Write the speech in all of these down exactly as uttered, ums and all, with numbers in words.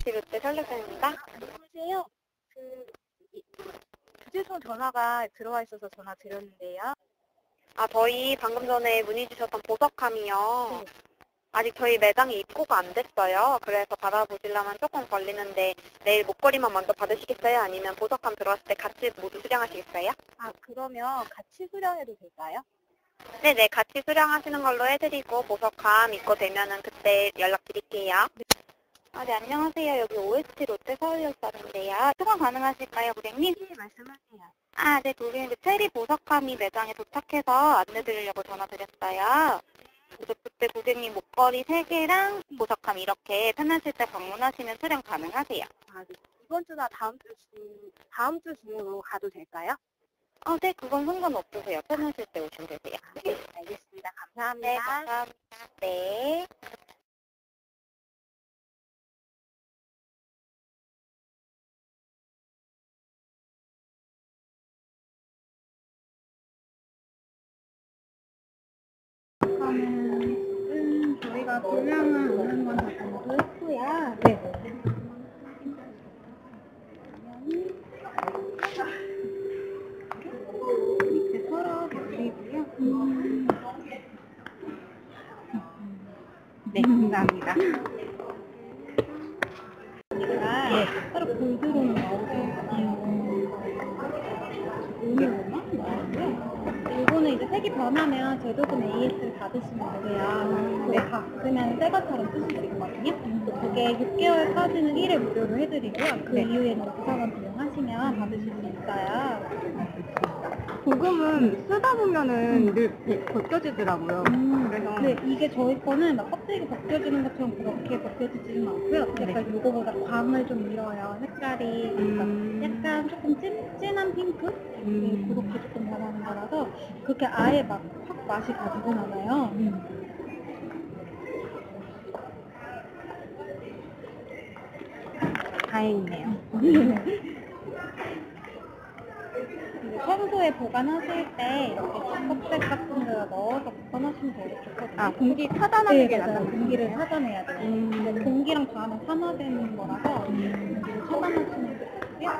오에스티 롯데 설레서입니다. 안녕하세요. 그 이- 휴대폰 전화가 들어와 있어서 전화 드렸는데요. 아, 저희 방금 전에 문의 주셨던 보석함이요. 네. 아직 저희 매장에 입고가 안 됐어요. 그래서 받아보시려면 조금 걸리는데 내일 목걸이만 먼저 받으시겠어요? 아니면 보석함 들어왔을 때 같이 모두 수령하시겠어요? 아, 그러면 같이 수령해도 될까요? 네네, 같이 수령하시는 걸로 해드리고 보석함 입고되면은 그때 연락드릴게요. 아, 네, 안녕하세요. 여기 오에스티 롯데 서울역사인데요. 수강 가능하실까요, 고객님? 네, 말씀하세요. 아, 네, 고객님. 그 체리 보석함이 매장에 도착해서 안내드리려고 전화드렸어요. 그래서 그때 고객님 목걸이 세 개랑 보석함 이렇게 편하실 때 방문하시면 수령 가능하세요. 아, 네. 이번 주나 다음 주 중, 다음 주 중으로 가도 될까요? 아, 네, 그건 상관없으세요. 편하실 때 오시면 되세요. 네, 알겠습니다. 감사합니다. 네, 감사합니다. 네. 음, 저희가 분량은 없는 건 다 공부했고요. 네. 밑에 서랍 여기고요. 음. 네, 감사합니다. 네. 서로 골드로는 나오거든요. 오늘로만 나오고요. 이거는 이제 색이 변하면 제조금 에이에스를 받으시면 돼요. 네. 다 그러면 새 것처럼 쓰실 수 있거든요. 그게 육 개월까지는 일 회 무료로 해드리고요. 그 이후에는 부사관 비용하시면 받으실 수 있어요. 고금은 쓰다 보면은 늘 벗겨지더라고요. 음, 그래서 네, 이게 저희 거는 막 껍데기 벗겨지는 것처럼 그렇게 벗겨지지는 않고요. 약간 요거보다 광을 좀 잃어요. 색깔이 그러니까 음. 약간 조금 찐, 진한 핑크? 음. 네, 그렇게 조금 변하는 거라서 그렇게 아예 막 확 맛이 가지는 않아요. 음. 다행이네요. 평소에 보관하실 때 이렇게 컵백 같은 데다 넣어서 보관하시면 되게 좋거든요. 아, 공기 차단하는 네, 게 맞아요. 낫다고 공기를 그러네요. 차단해야 돼요. 음. 근데 공기랑 닿으면 산화되는 거라서 공기를 차단하시면 되고요.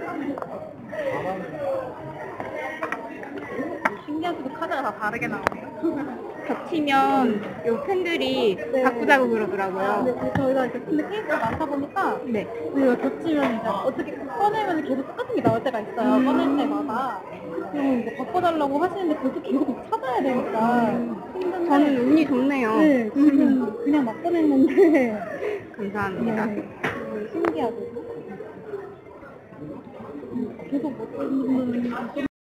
네. 신기하게도 카드가 다 다르게 나오네요. 겹치면 요 펜들이 네. 바꾸자고 그러더라고요. 근데 그 저희가 이제 근데 케이스가 많다 보니까 네. 우리가 겹치면 이제 어떻게 꺼내면 계속 똑같은 게 나올 때가 있어요. 음. 꺼낼 때마다. 그럼 이제 바꿔달라고 하시는데 그것도 계속 찾아야 되니까 힘든데. 저는 운이 좋네요. 네, 지금 그냥 막 꺼냈는데. 감사합니다. 네, 신기하고. 계속 못 꺼내는